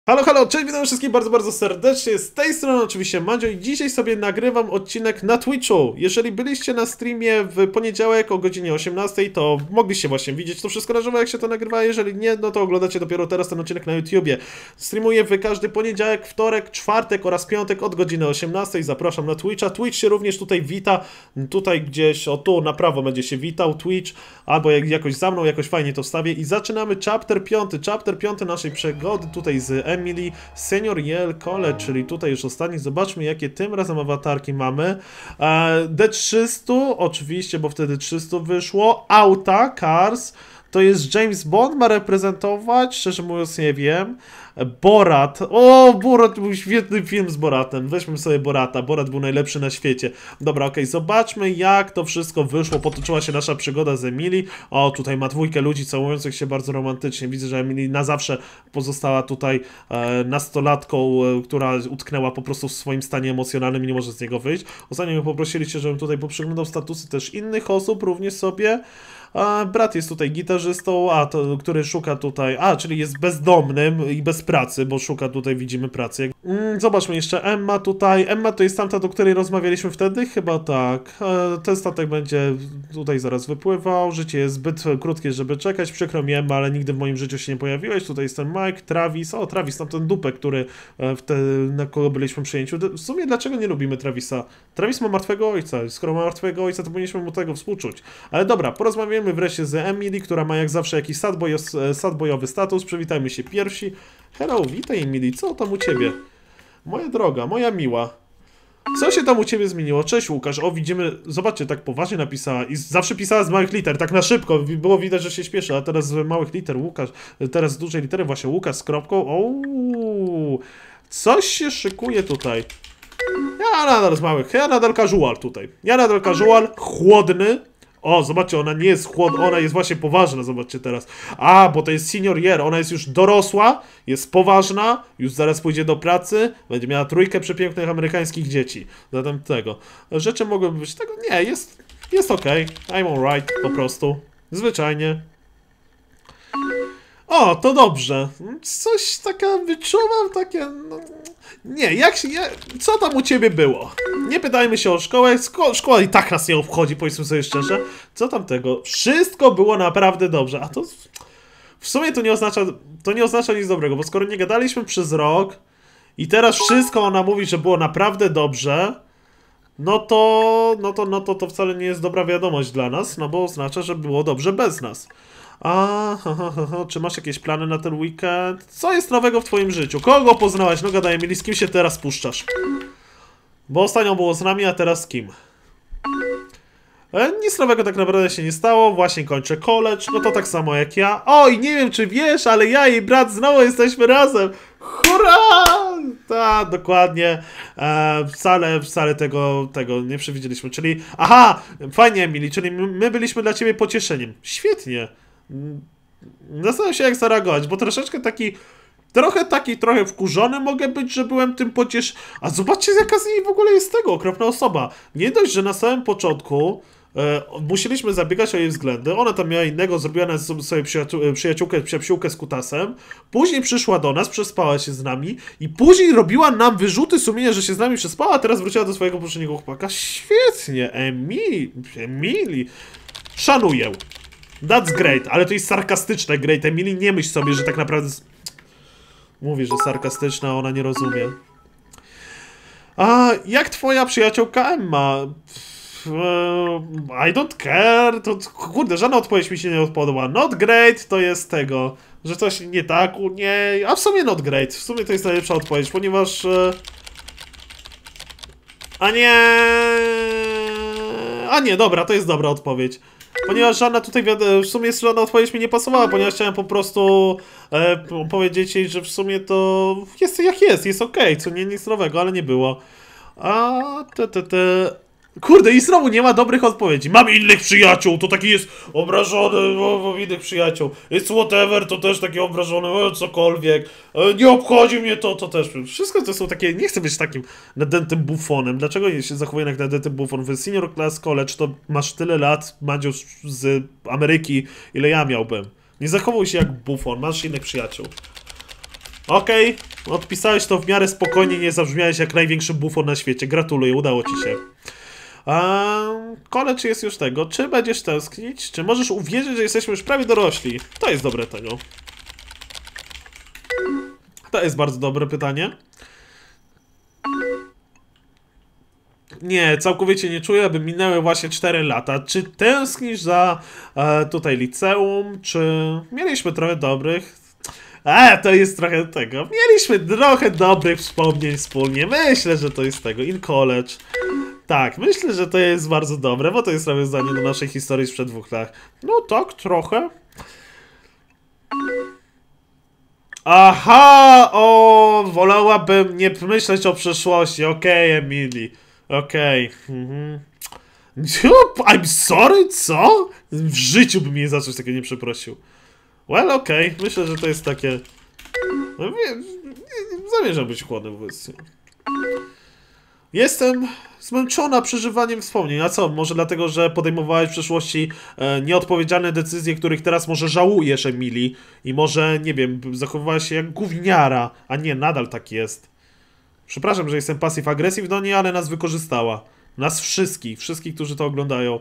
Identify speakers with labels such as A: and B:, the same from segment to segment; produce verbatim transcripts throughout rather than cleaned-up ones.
A: Halo, halo, cześć, witam wszystkich bardzo, bardzo serdecznie, z tej strony oczywiście Mandzio i dzisiaj sobie nagrywam odcinek na Twitchu. Jeżeli byliście na streamie w poniedziałek o godzinie osiemnastej, to mogliście właśnie widzieć to wszystko na żywo, jak się to nagrywa, jeżeli nie, no to oglądacie dopiero teraz ten odcinek na YouTubie. Streamuję w każdy poniedziałek, wtorek, czwartek oraz piątek od godziny osiemnastej, zapraszam na Twitcha. Twitch się również tutaj wita, tutaj gdzieś, o tu na prawo będzie się witał Twitch, albo jak, jakoś za mną, jakoś fajnie to wstawię i zaczynamy chapter piąty, chapter piąty naszej przygody tutaj z Emily, Senior Yale College, czyli tutaj już ostatni. Zobaczmy, jakie tym razem awatarki mamy. D trzysta, oczywiście, bo wtedy trzysta wyszło. Auta, Cars, to jest James Bond, ma reprezentować, szczerze mówiąc nie wiem. Borat, o, Borat był świetny film z Boratem, weźmy sobie Borata, Borat był najlepszy na świecie. Dobra, okej, okay. Zobaczmy, jak to wszystko wyszło, potoczyła się nasza przygoda z Emily. O, tutaj ma dwójkę ludzi całujących się bardzo romantycznie, widzę, że Emily na zawsze pozostała tutaj e, nastolatką, e, która utknęła po prostu w swoim stanie emocjonalnym i nie może z niego wyjść. Ostatnio mnie poprosiliście, żebym tutaj poprzeglądał statusy też innych osób, również sobie. A brat jest tutaj gitarzystą, a to, który szuka tutaj, a czyli jest bezdomnym i bez pracy, bo szuka tutaj, widzimy pracy. Mm, zobaczmy jeszcze, Emma tutaj, Emma to jest tamta, do której rozmawialiśmy wtedy? Chyba tak. E, ten statek będzie tutaj zaraz wypływał, życie jest zbyt krótkie, żeby czekać, przykro mi Emma, ale nigdy w moim życiu się nie pojawiłeś. Tutaj jest ten Mike, Travis, o Travis, tam ten dupek, który w te, na kogo byliśmy przyjęciu. W sumie dlaczego nie lubimy Travisa? Travis ma martwego ojca, skoro ma martwego ojca, to powinniśmy mu tego współczuć. Ale dobra, porozmawiamy wreszcie z Emily, która ma jak zawsze jakiś sadboy, sadboyowy status. Przywitajmy się pierwsi. Hello, witaj Emily, co tam u ciebie? Moja droga, moja miła. Co się tam u ciebie zmieniło? Cześć Łukasz, o widzimy, zobaczcie, tak poważnie napisała i zawsze pisała z małych liter, tak na szybko, było widać, że się śpieszy, a teraz z małych liter Łukasz, teraz z dużej litery właśnie Łukasz z kropką. Ouu, coś się szykuje tutaj. Ja nadal z małych, ja nadal casual tutaj, ja nadal casual, chłodny. O, zobaczcie, ona nie jest chłodna, ona jest właśnie poważna, zobaczcie teraz. A, bo to jest senior year, ona jest już dorosła, jest poważna, już zaraz pójdzie do pracy, będzie miała trójkę przepięknych amerykańskich dzieci. Zatem tego. Rzeczy mogłyby być tego, nie, jest, jest okej, okay. I'm alright, po prostu. Zwyczajnie. O, to dobrze. Coś taka wyczuwam, takie... No, nie, jak się... Ja, co tam u ciebie było? Nie pytajmy się o szkołę. Szko szkoła i tak nas nie obchodzi, powiedzmy sobie szczerze. Co tam tego? Wszystko było naprawdę dobrze. A to... W sumie to nie oznacza... To nie oznacza nic dobrego, bo skoro nie gadaliśmy przez rok i teraz wszystko ona mówi, że było naprawdę dobrze, no to... No to, no to, to wcale nie jest dobra wiadomość dla nas, no bo oznacza, że było dobrze bez nas. A, ha, ha, ha, ha. Czy masz jakieś plany na ten weekend? Co jest nowego w twoim życiu? Kogo poznałaś? No gadaj, Emily, z kim się teraz puszczasz? Bo ostatnio było z nami, a teraz z kim? E, nic nowego tak naprawdę się nie stało, właśnie kończę college, no to tak samo jak ja. Oj, nie wiem czy wiesz, ale ja i brat znowu jesteśmy razem. Hurra! Tak, dokładnie. E, wcale, wcale tego, tego nie przewidzieliśmy, czyli... Aha, fajnie Emily, czyli my byliśmy dla ciebie pocieszeniem. Świetnie. Zastanawiam się jak zareagować, bo troszeczkę taki, trochę taki, trochę wkurzony mogę być, że byłem tym pociesz... A zobaczcie jaka z niej w ogóle jest tego, okropna osoba. Nie dość, że na samym początku e, musieliśmy zabiegać o jej względy, ona tam miała innego, zrobiła sobie przyjaciół, przyjaciółkę, przyjaciółkę z kutasem, później przyszła do nas, przespała się z nami i później robiła nam wyrzuty sumienia, że się z nami przespała, a teraz wróciła do swojego poprzedniego chłopaka. Świetnie, Emily, Emily, szanuję. That's great, ale to jest sarkastyczne, great. Emily, nie myśl sobie, że tak naprawdę... Mówi, że sarkastyczna, a ona nie rozumie. A jak twoja przyjaciółka Emma? I don't care. To, kurde, żadna odpowiedź mi się nie odpowiada. Not great to jest tego, że coś nie tak, nie... A w sumie not great. W sumie to jest najlepsza odpowiedź, ponieważ... A nie... A nie, dobra, to jest dobra odpowiedź. Ponieważ żadna tutaj, w sumie żadna odpowiedź mi nie pasowała, ponieważ chciałem po prostu e, powiedzieć jej, że w sumie to jest jak jest, jest okej, okay, co nie nic nowego, ale nie było. A te, te, te... Kurde, i znowu nie ma dobrych odpowiedzi. Mam innych przyjaciół, to taki jest obrażony, mam innych przyjaciół. Jest whatever, to też taki obrażony, o, cokolwiek. E, nie obchodzi mnie to, to też. Wszystko to są takie, nie chcę być takim nadętym bufonem. Dlaczego się zachowuję jak nadęty bufon? W senior class college to masz tyle lat, Mandzio, z Ameryki, ile ja miałbym. Nie zachowuj się jak bufon, masz innych przyjaciół. Okej, okay. Odpisałeś to w miarę spokojnie, nie zabrzmiałeś jak największy bufor na świecie. Gratuluję, udało ci się. Um, college jest już tego. Czy będziesz tęsknić? Czy możesz uwierzyć, że jesteśmy już prawie dorośli? To jest dobre tego. To jest bardzo dobre pytanie. Nie, całkowicie nie czuję, aby minęły właśnie cztery lata. Czy tęsknisz za e, tutaj liceum? Czy mieliśmy trochę dobrych? A, to jest trochę tego. Mieliśmy trochę dobrych wspomnień wspólnie. Myślę, że to jest tego. In college. Tak, myślę, że to jest bardzo dobre, bo to jest nawiązanie do naszej historii sprzed dwóch lat. No tak, trochę. Aha, o, wolałabym nie myśleć o przyszłości. Okej, okay, Emily. Okej. Okay. Mhm. I'm sorry, co? W życiu bym jej za coś takiego nie przeprosił. Well, okej. Okay. Myślę, że to jest takie... No, nie, nie, zamierzam być chłodny wobec. Jestem zmęczona przeżywaniem wspomnień. A co? Może dlatego, że podejmowałeś w przeszłości e, nieodpowiedzialne decyzje, których teraz może żałujesz, Emily. I może, nie wiem, zachowywałeś się jak gówniara. A nie, nadal tak jest. Przepraszam, że jestem pasyw-agresyw do niej, ale nas wykorzystała. Nas wszystkich. Wszystkich, którzy to oglądają.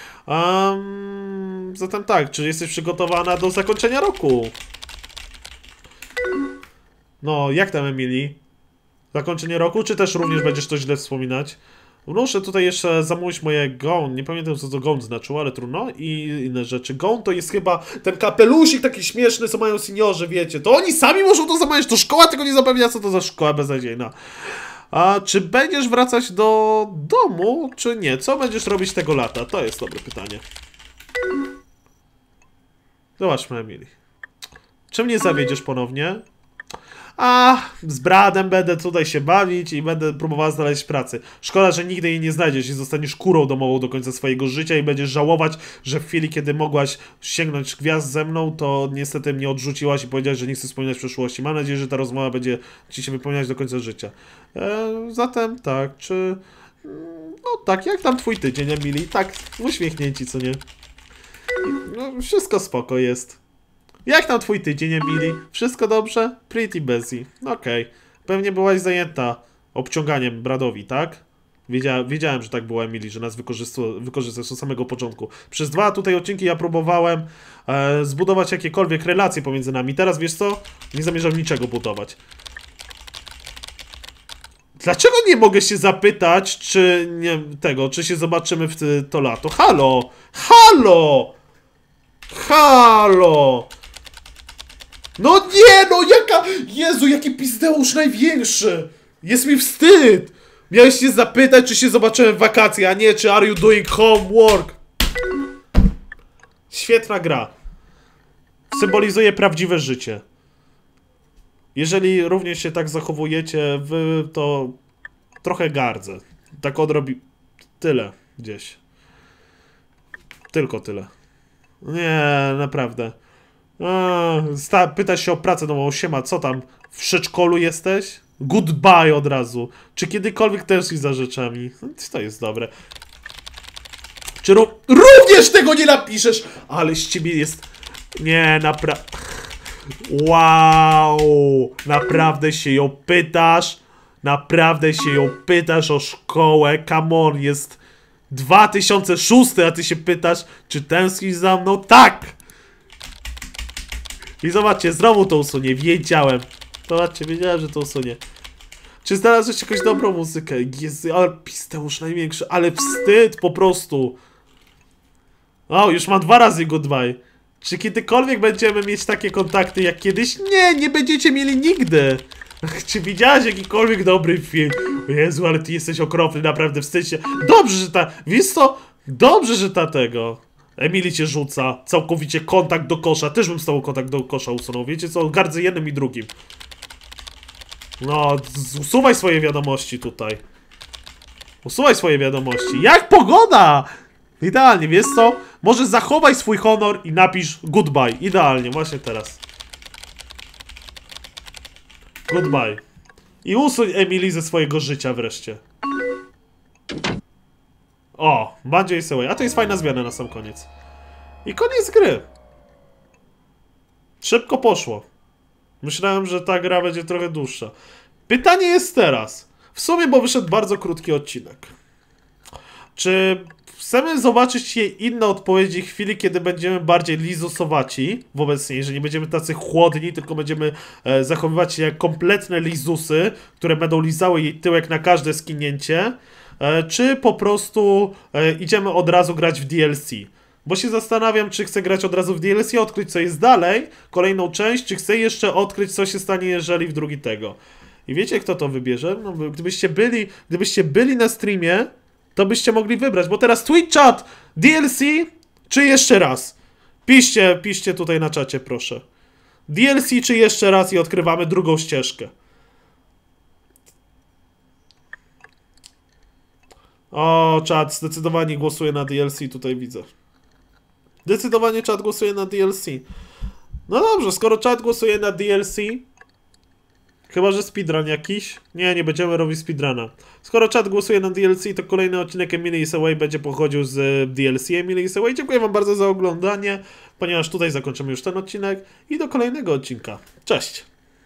A: Um, zatem tak, czy jesteś przygotowana do zakończenia roku? No, jak tam, Emily? Zakończenie roku, czy też również będziesz to źle wspominać? Muszę tutaj jeszcze zamówić moje gown. Nie pamiętam, co to gown znaczyło, ale trudno. I inne rzeczy. Gown to jest chyba ten kapelusik taki śmieszny, co mają seniorzy, wiecie. To oni sami muszą to zamawiać, to szkoła tego nie zapewnia, co to za szkoła beznadziejna. A czy będziesz wracać do domu, czy nie? Co będziesz robić tego lata? To jest dobre pytanie. Zobaczmy, Emily. Czym nie zawiedziesz ponownie? A, z Bradem będę tutaj się bawić i będę próbowała znaleźć pracę. Szkoda, że nigdy jej nie znajdziesz i zostaniesz kurą domową do końca swojego życia i będziesz żałować, że w chwili, kiedy mogłaś sięgnąć gwiazd ze mną, to niestety mnie odrzuciłaś i powiedziałaś, że nie chcesz wspominać przeszłości. Mam nadzieję, że ta rozmowa będzie ci się wypełniać do końca życia. E, zatem tak, czy... No tak, jak tam twój tydzień, Emily? Tak, uśmiechnięci, co nie? No, wszystko spoko jest. Jak tam twój tydzień, Emily? Wszystko dobrze? Pretty busy. Okej. Okay. Pewnie byłaś zajęta obciąganiem Bradowi, tak? Wiedzia wiedziałem, że tak było, Emily, że nas wykorzystasz od samego początku. Przez dwa tutaj odcinki ja próbowałem e, zbudować jakiekolwiek relacje pomiędzy nami. Teraz, wiesz co? Nie zamierzam niczego budować. Dlaczego nie mogę się zapytać, czy nie, tego, czy się zobaczymy w to lato? Halo! Halo! Halo! No nie, no jaka... Jezu, jaki pizdeusz największy! Jest mi wstyd! Miałeś się zapytać, czy się zobaczyłem w wakacje, a nie, czy are you doing homework? Świetna gra. Symbolizuje prawdziwe życie. Jeżeli również się tak zachowujecie, wy to trochę gardzę. Tak odrobi... Tyle gdzieś. Tylko tyle. Nie, naprawdę. A, pyta się o pracę domową. Siema, co tam? W przedszkolu jesteś? Goodbye od razu. Czy kiedykolwiek tęsknisz za rzeczami? To jest dobre. Czy ró również tego nie napiszesz? Ale z ciebie jest... Nie, naprawdę... Wow! Naprawdę się ją pytasz? Naprawdę się ją pytasz o szkołę? Come on, jest dwa tysiące szósty, a ty się pytasz, czy tęsknisz za mną? Tak! I zobaczcie, znowu to usunie. Wiedziałem. Zobaczcie, wiedziałem, że to usunie. Czy znalazłeś jakąś dobrą muzykę? Jezu, ale pisteusz największy. Ale wstyd po prostu. O, już mam dwa razy goodbye. Czy kiedykolwiek będziemy mieć takie kontakty jak kiedyś? Nie, nie będziecie mieli nigdy. Czy widziałeś jakikolwiek dobry film? Jezu, ale ty jesteś okropny, naprawdę wstydź się. Dobrze, że ta... Wiesz co? Dobrze, że ta tego... Emily cię rzuca. Całkowicie kontakt do kosza. Też bym z tobą kontakt do kosza usunął. Wiecie co? Gardzę jednym i drugim. No, usuwaj swoje wiadomości tutaj. Usuwaj swoje wiadomości. Jak pogoda! Idealnie, wiesz co? Może zachowaj swój honor i napisz goodbye. Idealnie, właśnie teraz. Goodbye. I usuń Emily ze swojego życia wreszcie. O, Banjo is away. A to jest fajna zmiana na sam koniec. I koniec gry. Szybko poszło. Myślałem, że ta gra będzie trochę dłuższa. Pytanie jest teraz. W sumie, bo wyszedł bardzo krótki odcinek. Czy chcemy zobaczyć inne odpowiedzi w chwili, kiedy będziemy bardziej lizusowaci wobec niej, że nie będziemy tacy chłodni, tylko będziemy e, zachowywać się jak kompletne lizusy, które będą lizały jej tyłek na każde skinięcie, e, czy po prostu e, idziemy od razu grać w D L C. Bo się zastanawiam, czy chcę grać od razu w D L C, odkryć co jest dalej, kolejną część, czy chcę jeszcze odkryć co się stanie, jeżeli w drugi tego. I wiecie, kto to wybierze? No, gdybyście byli, gdybyście byli na streamie, to byście mogli wybrać, bo teraz Twitch chat, D L C, czy jeszcze raz? Piszcie, piszcie tutaj na czacie, proszę. D L C, czy jeszcze raz i odkrywamy drugą ścieżkę. O, czat, zdecydowanie głosuje na D L C, tutaj widzę. Zdecydowanie czat głosuje na D L C. No dobrze, skoro czat głosuje na D L C... Chyba, że speedrun jakiś? Nie, nie będziemy robić speedruna. Skoro czat głosuje na D L C, to kolejny odcinek Emily is Away będzie pochodził z D L C Emily is Away. Dziękuję wam bardzo za oglądanie, ponieważ tutaj zakończymy już ten odcinek i do kolejnego odcinka. Cześć!